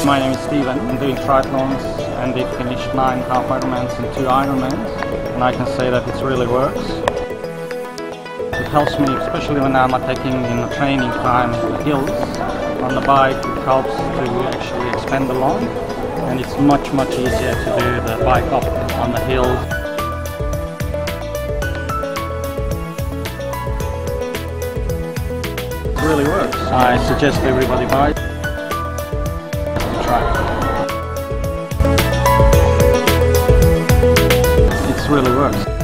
My name is Steven. I'm doing triathlons and they finished 9 half Ironmans and 2 Ironmans, and I can say that it really works. It helps me, especially when I'm taking in the training time the hills on the bike. It helps to actually expand the lung, and it's much easier to do the bike up on the hills. It really works. I suggest everybody buy it. Try it. It really works.